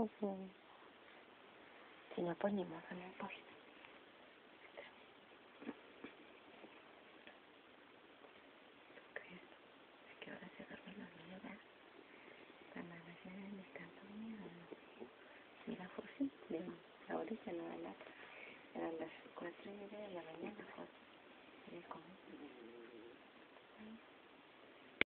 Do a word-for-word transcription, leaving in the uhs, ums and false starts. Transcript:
no, si, si no ponemos, no importa. Es que ahora se duermen los niños ya. Cuando recién están dormidos, no. Mira, José, de ahorita no a la, eran las cuatro y media de la mañana, José. ¿Ves cómo?